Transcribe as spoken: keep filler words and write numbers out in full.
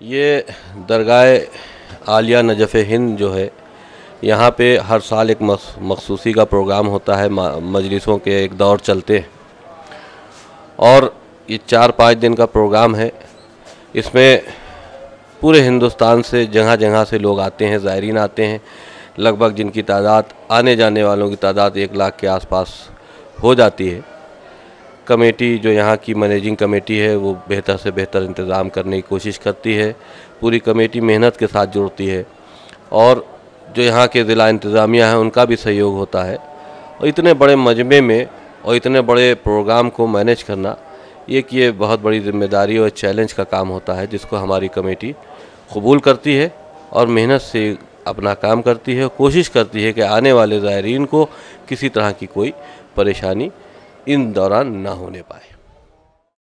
ये दरगाह आलिया नजफ़ हिंद जो है, यहाँ पे हर साल एक मखसूसी का प्रोग्राम होता है, मजलिसों के एक दौर चलते हैं और ये चार पाँच दिन का प्रोग्राम है। इसमें पूरे हिंदुस्तान से जगह जगह से लोग आते हैं, ज़ायरीन आते हैं। लगभग जिनकी तादाद, आने जाने वालों की तादाद एक लाख के आसपास हो जाती है। कमेटी जो यहाँ की मैनेजिंग कमेटी है वो बेहतर से बेहतर इंतज़ाम करने की कोशिश करती है। पूरी कमेटी मेहनत के साथ जुड़ती है और जो यहाँ के ज़िला इंतज़ामिया है उनका भी सहयोग होता है। और इतने बड़े मजमे में और इतने बड़े प्रोग्राम को मैनेज करना एक ये बहुत बड़ी जिम्मेदारी और चैलेंज का काम होता है, जिसको हमारी कमेटी कबूल करती है और मेहनत से अपना काम करती है। कोशिश करती है कि आने वाले ज़ायरीन को किसी तरह की कोई परेशानी इन दौरान ना होने पाए।